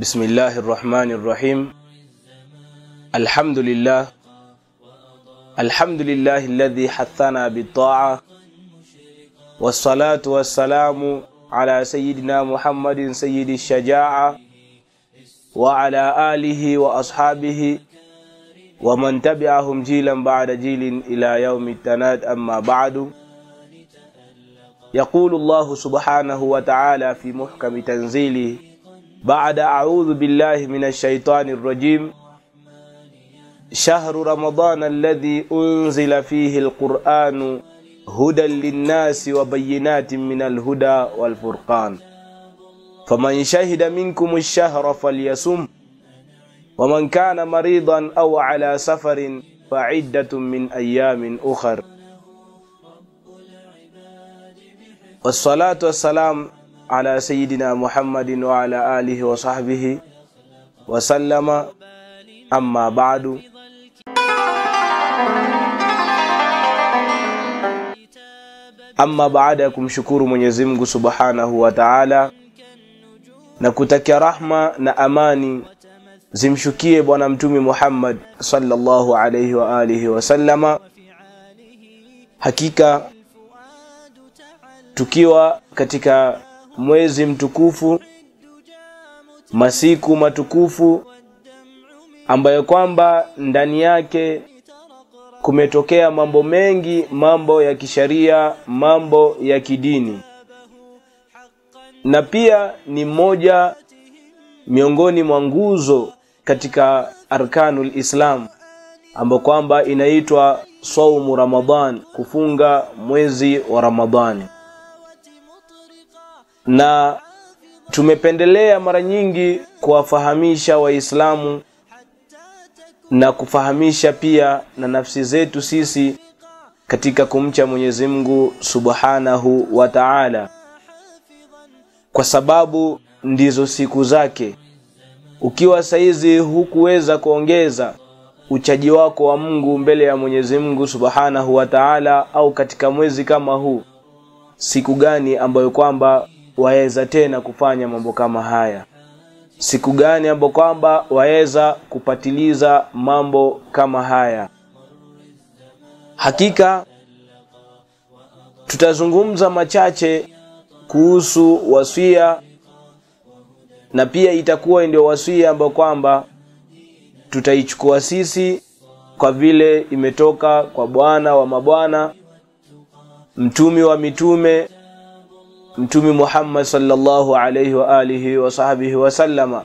بسم الله الرحمن الرحيم. الحمد لله الذي حثنا بالطاعة، والصلاة والسلام على سيدنا محمد سيد الشجاعة وعلى آله وأصحابه ومن تبعهم جيلا بعد جيل إلى يوم التناد. أما بعد، يقول الله سبحانه وتعالى في محكم تنزيله بعد أعوذ بالله من الشيطان الرجيم: شهر رمضان الذي أنزل فيه القرآن هدى للناس وبينات من الهدى والفرقان، فمن شهد منكم الشهر فليصم، ومن كان مريضا أو على سفر فعدة من أيام أخر. والصلاة والسلام على سيدنا محمد وعلى آله وصحبه وسلم. أما بعد، baada ya kumshukuru Mwenyezi Mungu Subhanahu wa Ta'ala na kutakia rahma na amani zimshukie bwana mtume Muhammad sallallahu alayhi wa alihi wa sallama, hakika tukiwa katika mwezi mtukufu, masiku matukufu ambayo kwamba ndani yake kumetokea mambo mengi, mambo ya kisharia, mambo ya kidini, na pia ni moja miongoni mwa nguzo katika arkanul Islam ambayo kwamba inaitwa saumu Ramadhan, kufunga mwezi wa Ramadhani. Na tumependelea mara nyingi kuwafahamisha Waislamu na kufahamisha pia na nafsi zetu sisi katika kumcha Mwenyezi Mungu Subhanahu wa Ta'ala, kwa sababu ndizo siku zake. Ukiwa saizi hukuweza kuongeza uchaji wako wa Mungu mbele ya Mwenyezi Mungu Subhanahu wa Ta'ala, au katika mwezi kama huu, siku gani ambayo kwamba waweza tena kufanya mambo kama haya? Siku gani ambayo kwamba waweza kupatiliza mambo kama haya? Hakika tutazungumza machache kuhusu wasia, na pia itakuwa ndio wasia ambayo kwamba tutaichukua sisi kwa vile imetoka kwa bwana wa mabwana, mtumi wa mitume, Mtume Muhammad sallallahu alayhi wa alihi wa sahbihi wa sallama.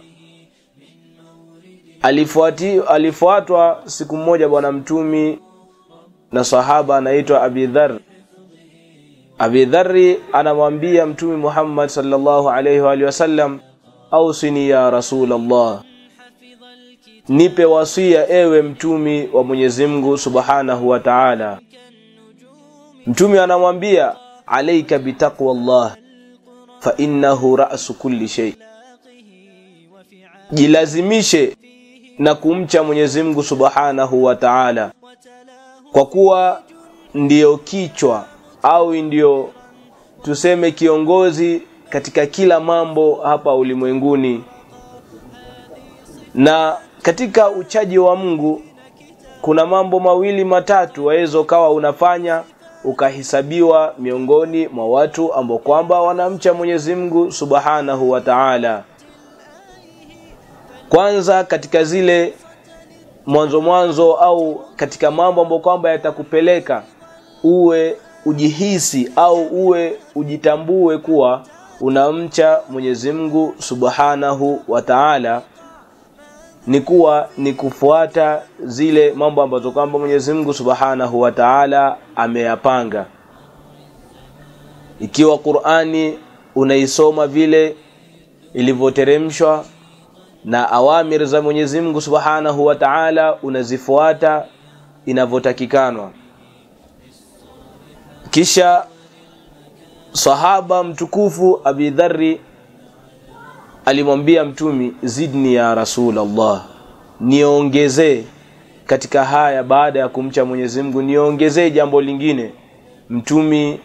Alifuatwa siku moja bwana mtumi na sahaba anaitwa Abi Dharr. Abi Dharr anamwambia Mtume Muhammad sallallahu alayhi wa alihi wa sallam: ausini ya Rasulullah, nipe wasia ewe mtumi wa Mwenyezi Mungu Subhanahu wa Ta'ala. Mtume anamwambia: alayka bitaqwallah fa innahu ra'su kulli shay, jilazimishe na kumcha Mwenyezi Mungu Subhanahu wa Ta'ala, kwa kuwa ndiyo kichwa au ndiyo tuseme kiongozi katika kila mambo hapa ulimwenguni. Na katika uchaji wa Mungu kuna mambo mawili matatu waweza kawa unafanya ukahisabiwa miongoni mwa watu ambao kwamba wanamcha Mwenyezi Mungu Subhanahu wa Ta'ala. Kwanza, katika zile mwanzo au katika mambo ambayo kwamba yatakupeleka uwe ujihisi au uwe ujitambue kuwa unamcha Mwenyezi Mungu Subhanahu wa Ta'ala, ni kuwa ni kufuata zile mambo ambazo kwamba Mwenyezi Mungu Subhanahu wa Ta'ala ameyapanga. Ikiwa Qur'ani unaisoma vile ilivyoteremshwa na awamir za Mwenyezi Mungu Subhanahu wa Ta'ala unazifuata inavyotakikanwa. Kisha sahaba mtukufu Abi Dharr alimwambia mtumi: zidni ya Rasulullah, niongezee katika haya, baada ya kumcha Mwenyezi Mungu niongezee jambo lingine. Mtumi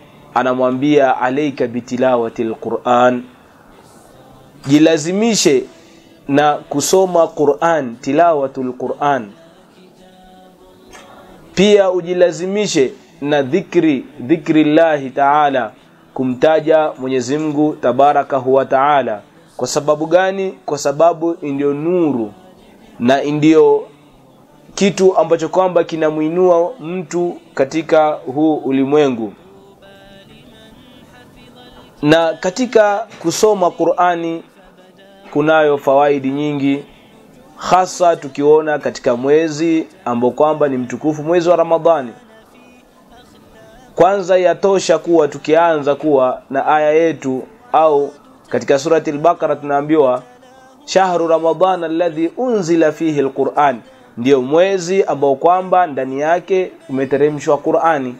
anamwambia: alayka bitilawatil Qur'an, jilazimishe na kusoma Qur'an, tilawatul Qur'an. Pia ujilazimishe na dhikrillahi ta'ala, kumtaja Mwenyezi Mungu tabarakahu wa ta'ala. Kwa sababu gani? Kwa sababu ndio nuru na ndio kitu ambacho kwamba kinamuinua mtu katika huu ulimwengu. Na katika kusoma Qur'ani kunayo fawaidi nyingi, hasa tukiona katika mwezi ambao kwamba ni mtukufu, mwezi wa Ramadhani. Kwanza yatosha kuwa tukianza kuwa na aya yetu, au katika surati al-Baqara tunaambiwa shahru ramadhana alladhi unzila fihi al-Qur'an, ndio mwezi ambao kwamba ndani yake umeteremshwa Qur'ani.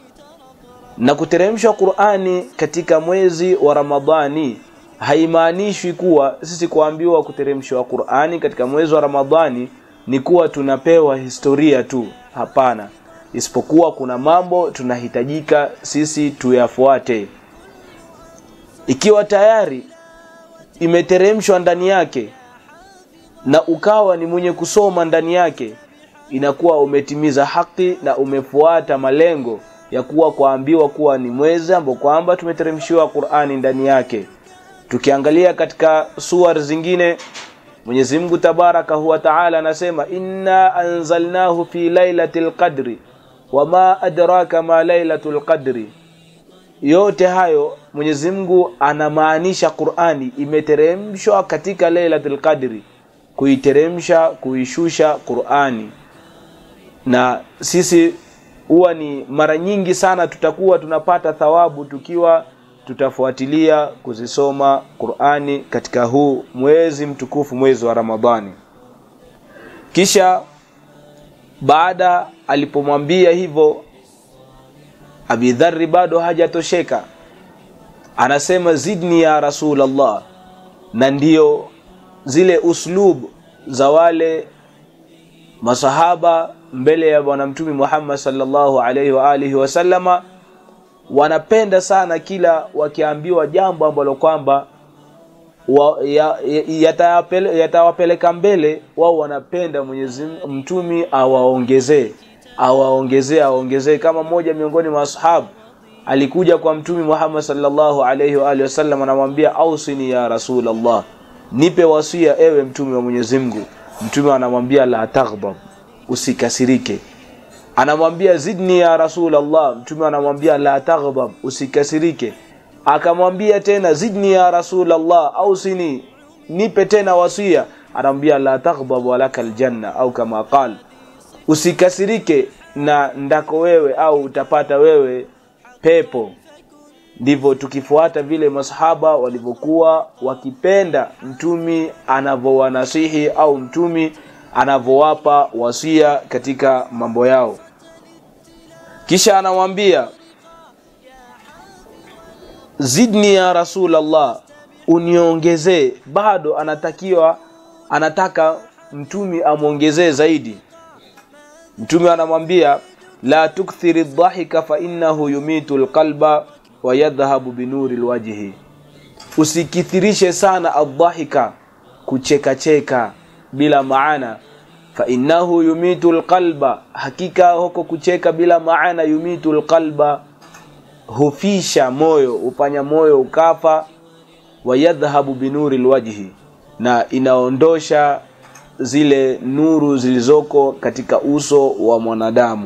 Na kuteremshwa Qur'ani katika mwezi wa Ramadhani haimaanishi kuwa sisi kuambiwa kuteremshwa Qur'ani katika mwezi wa Ramadhani ni kuwa tunapewa historia tu. Hapana, isipokuwa kuna mambo tunahitajika sisi tuyafuate. Ikiwa tayari imeteremshwa ndani yake na ukawa ni mwenye kusoma ndani yake, inakuwa umetimiza haki na umefuata malengo ya kuwa kuambiwa kuwa ni mwezi ambao kwamba tumeteremshiwa Qur'ani ndani yake. Tukiangalia katika suwar zingine, Mwenyezi Mungu tabarakahu wa ta'ala anasema inna anzalnahu fi lailatul qadri wama adraka ma lailatul qadri. Yote hayo Mwenyezi Mungu anamaanisha Qur'ani imeteremshwa katika lailatul qadri, kuiteremsha, kuishusha Qur'ani. Na sisi huwa ni mara nyingi sana tutakuwa tunapata thawabu tukiwa tutafuatilia kuzisoma Qur'ani katika huu mwezi mtukufu, mwezi wa Ramadhani. Kisha baada alipomwambia hivyo, Abi Dharr bado hajatosheka, anasema zidni ya Rasulullah. Na ndio zile uslub za wale masahaba mbele ya bwana mtume Muhammad sallallahu alaihi wa alihi wasallama, wanapenda sana kila wakiambiwa jambo ambalo kwamba yatawapeleka mbele, wao wanapenda Mwenyezi Mtume awaongezee. Kama mmoja miongoni mwa masahaba alikuja kwa mtume Muhammad sallallahu alaihi wa alihi wasallam, anamwambia ausini ya Rasulullah, nipe wasia ewe mtume wa Mwenyezi Mungu. Mtume anamwambia la taghdab, usikasirike. Anamwambia zidni ya Rasulullah, mtume anamwambia la taghdab, usikasirike. Akamwambia tena zidni ya Rasulullah, ausini, nipe tena wasia. Anamwambia la taghdab walakal janna, au kama qala, usikasirike na ndako wewe au utapata wewe pepo. Ndivyo tukifuata vile masahaba walivyokuwa wakipenda mtumi anavyowanasihi au mtumi anavowapa wasia katika mambo yao. Kisha anamwambia zidni ya Rasulullah, uniongezee. Bado anataka mtumi amuongezee zaidi. Mtume anamwambia la tukthiri dhahika fa innahu yumitu alqalba wa yadhhabu binuri alwajhi, usikithirishe sana adhahika, kucheka bila maana. Fa innahu yumitu alqalba, hakika huko kucheka bila maana, yumitu alqalba, hufisha moyo, upanya moyo ukafa. Wa yadhhabu binuri alwajhi, na inaondosha zile nuru zilizoko katika uso wa mwanadamu.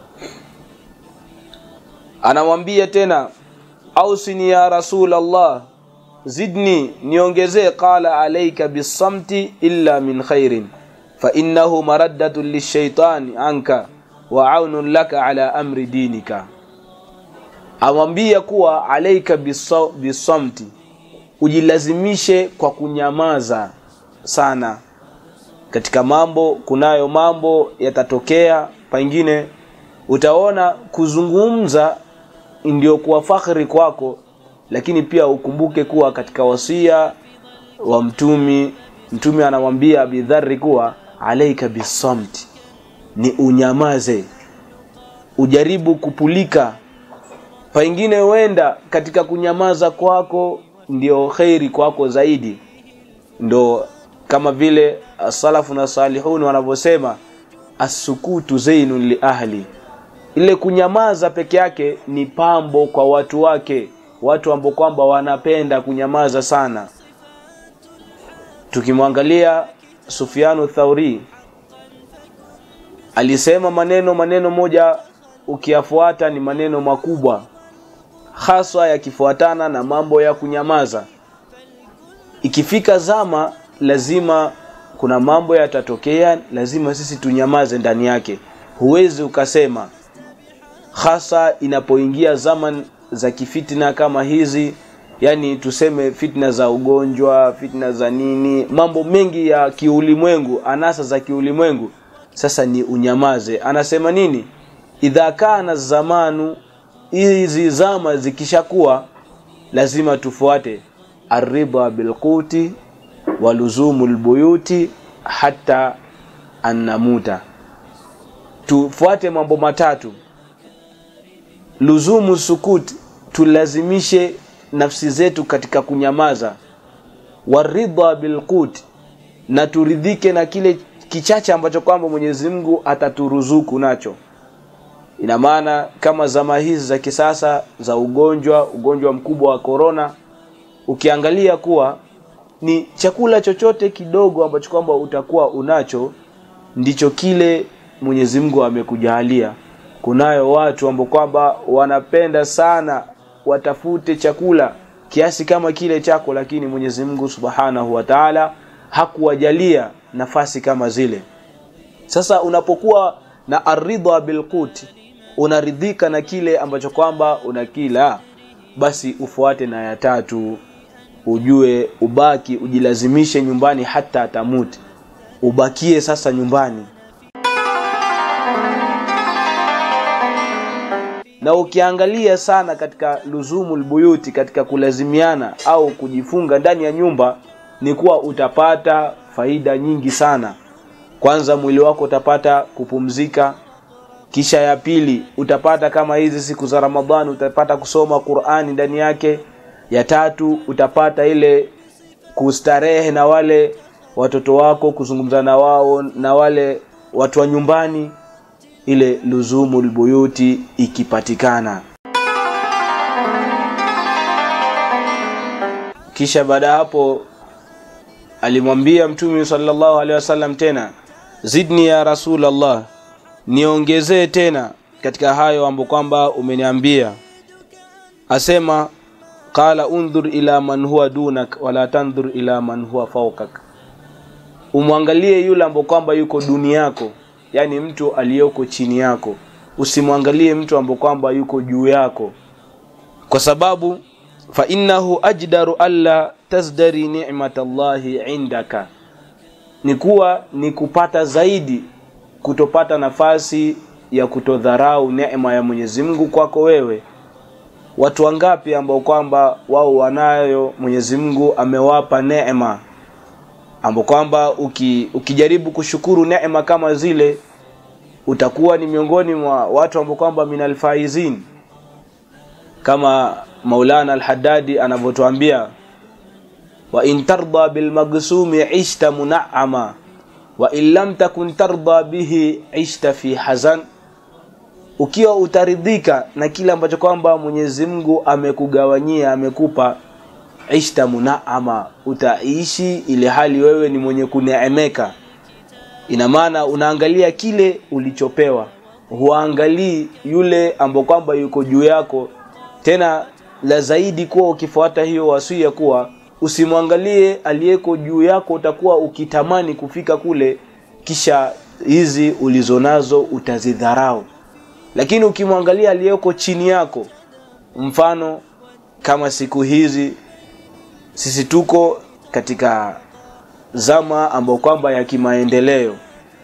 Anamwambia tena ausini ya Rasulullah, zidni, niongezee. Qala alayka bisamti illa min khairin fa innahu maraddatun lishaitani anka wa aunun laka ala amri dinika. Amwambia kuwa alayka bisamti, ujilazimishe kwa kunyamaza sana katika mambo. Kunayo mambo yatatokea, pengine utaona kuzungumza ndio kuwa fakhri kwako, lakini pia ukumbuke kuwa katika wasia wa mtume anamwambia Abi Dharr kuwa alayka bisamti, ni unyamaze, ujaribu kupulika. Pengine wenda katika kunyamaza kwako ndio khairi kwako zaidi. Ndo kama vile as-salafu na salihun wanavyosema, as-sukutu zainun li ahli, ile kunyamaza peke yake ni pambo kwa watu wake, watu ambao kwamba wanapenda kunyamaza sana. Tukimwangalia Sufyanu Thauri alisema maneno moja ukiyafuata ni maneno makubwa, hasa yakifuatana na mambo ya kunyamaza. Ikifika zama lazima kuna mambo yatatokea, lazima sisi tunyamaze ndani yake. Huwezi ukasema, hasa inapoingia zaman za kifitina kama hizi, yani tuseme fitna za ugonjwa, fitna za nini, mambo mengi ya kiulimwengu, anasa za kiulimwengu, sasa ni unyamaze. Anasema nini? Idha kana zamanu, hizi zama zikishakuwa, lazima tufuate arriba bilquti waluzumul buyuti hatta annamuta. Tufuate mambo matatu. Luzumu sukut, tulazimishe nafsi zetu katika kunyamaza. Waridha bilqut, na turidhike na kile kichache ambacho kwamba Mwenyezi Mungu ataturuzuku nacho. Ina maana kama zama hizi za kisasa za ugonjwa mkubwa wa corona, ukiangalia kuwa ni chakula chochote kidogo ambacho kwamba utakuwa unacho, ndicho kile Mwenyezi Mungu amekujalia. Kunayo watu ambao kwamba wanapenda sana watafute chakula kiasi kama kile chako, lakini Mwenyezi Mungu Subhanahu wa Ta'ala hakuwajalia nafasi kama zile. Sasa unapokuwa na aridha bilqut, unaridhika na kile ambacho kwamba unakila, basi ufuate na ya tatu, ujue ubaki, ujilazimishe nyumbani hata atamuti, ubakie sasa nyumbani. Na ukiangalia sana katika luzumul buyuti, katika kulazimiana au kujifunga ndani ya nyumba, ni kuwa utapata faida nyingi sana. Kwanza mwili wako utapata kupumzika, kisha ya pili utapata kama hizi siku za Ramadhani utapata kusoma Qur'ani ndani yake, ya tatu utapata ile kustarehe na wale watoto wako, kuzungumza na wao na wale watu wa nyumbani, ile luzumul buyuti ikipatikana. Kisha baada hapo alimwambia Mtume sallallahu alaihi wasallam tena, zidni ya Rasulullah, niongezee tena katika hayo ambayo kwamba umeniambia. Asema, qala undhur ila man huwa dunak wala tandhur ila man huwa fawqak, umwangalie yule ambaye kwamba yuko duni yako, yani mtu aliyoko chini yako, usimwangalie mtu ambaye kwamba yuko juu yako, kwa sababu fa innahu ajdaru alla tazdari ni'matallahi indaka, ni kupata zaidi kutopata nafasi ya kutodharau neema ya Mwenyezi Mungu kwako wewe. Watu wangapi ambao kwamba wao wanayo Mwenyezi Mungu amewapa neema, ambao kwamba ukijaribu kushukuru neema kama zile, utakuwa ni miongoni mwa watu ambao kwamba minal faizin, kama Maulana al-Haddadi anavyotuambia, wa in tarda bil magsumi ishta mun'ama wa in lam takun tarda bihi ishta fi hazan. Ukiwa utaridhika na kile ambacho kwamba Mwenyezi Mungu amekugawanyia, amekupa, ishta mun'ama, utaishi ile hali wewe ni mwenye kuneemeka. Ina maana unaangalia kile ulichopewa, huangalii yule ambaye kwamba yuko juu yako. Tena la zaidi kuwa ukifuata hiyo wasia kuwa usimwangalie aliyeko juu yako, utakuwa ukitamani kufika kule, kisha hizi ulizonazo utazidharau. Lakini ukimwangalia aliyeko chini yako, mfano kama siku hizi sisi tuko katika zama ambao kwamba ya kimaendeleo,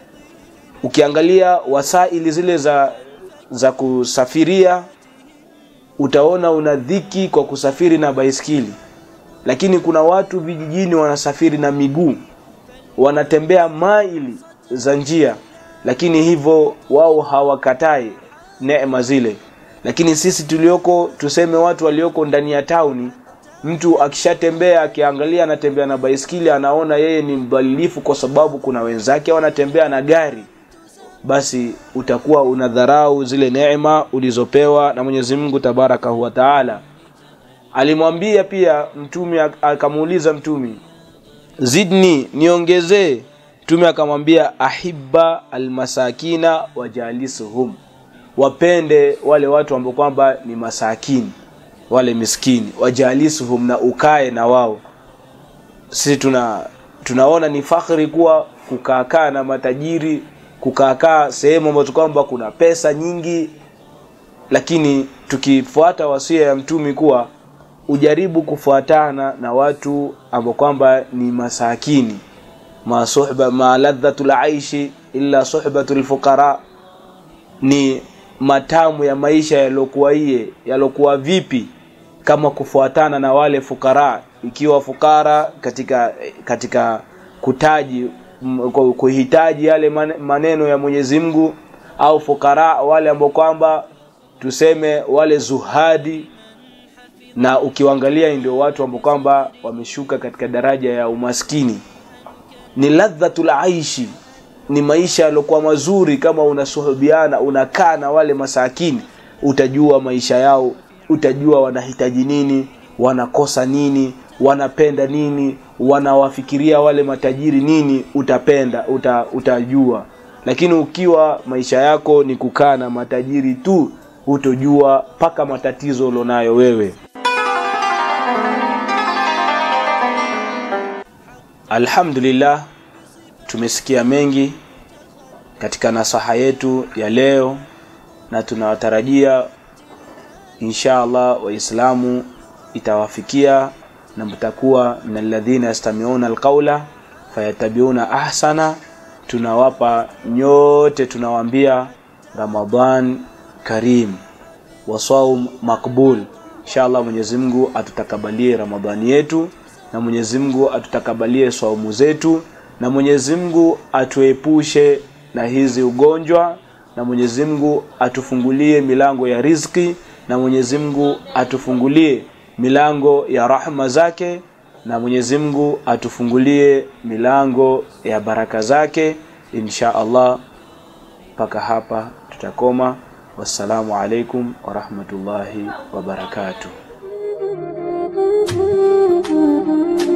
ukiangalia wasaili zile za kusafiria, utaona una dhiki kwa kusafiri na baiskeli. Lakini kuna watu vijijini wanasafiri na miguu, wanatembea maili za njia, lakini hivyo wao hawakatai neema zile. Lakini sisi tulioko, tuseme watu walioko ndani ya tauni, Mtu akishatembea akiangalia anatembea na baiskeli anaona yeye ni mdhalilifu kwa sababu kuna wenzake wanatembea na gari, basi utakuwa unadharau zile neema ulizopewa na Mwenyezi Mungu Tabaraka wa Taala. Alimwambia pia mtume, akamuuliza mtume, zidni, niongezee. Mtume akamwambia, ahibba almasakina wajalisuhum, wapende wale watu ambao kwamba ni masakini, wale miskini, wajalisuhum, na ukae na wao. Sisi tunaona ni fakhri kuwa kukaa na matajiri, kukaa sehemu ambazo kwamba kuna pesa nyingi, lakini tukifuata wasia ya mtume kuwa ujaribu kufuatana na watu ambao kwamba ni masakini. Ma ladhatul aishi illa suhbatul fuqara, ni matamu ya maisha yalokuwa vipi kama kufuatana na wale fukara. Ikiwa fukara katika kuhitaji yale maneno ya Mwenyezi Mungu, au fukara wale ambao kwamba tuseme wale zuhadi, na ukiangalia ndio watu ambao kwamba wameshuka katika daraja ya umaskini. Ni ladhatul aishi, ni maisha yalokuwa mazuri. Kama unasuhubiana, unakaa na wale masakini, utajua maisha yao, utajua wanahitaji nini, wanakosa nini, wanapenda nini, wanawafikiria wale matajiri nini, utajua. Lakini ukiwa maisha yako ni kukaa na matajiri tu, utojua paka matatizo ulionayo wewe. Alhamdulillah, tumesikia mengi katika nasaha yetu ya leo, na tunawatarajia inshallah waislamu itawafikia na mtakuwa min alladhina yastami'una alqawla fayattabi'una ahsana. Tunawapa nyote, tunawaambia Ramadhan Karim wa saum makbul. Inshallah Mwenyezi Mungu atutakabalie Ramadhani yetu, na Mwenyezi Mungu atutakabalie saumu zetu, na Mwenyezi Mungu atuepushe na hizi ugonjwa, na Mwenyezi Mungu atufungulie milango ya riziki, na Mwenyezi Mungu atufungulie milango ya rahma zake, na Mwenyezi Mungu atufungulie milango ya baraka zake. Insha Allah paka hapa tutakoma. Wassalamu alaikum wa rahmatullahi wa barakatuh.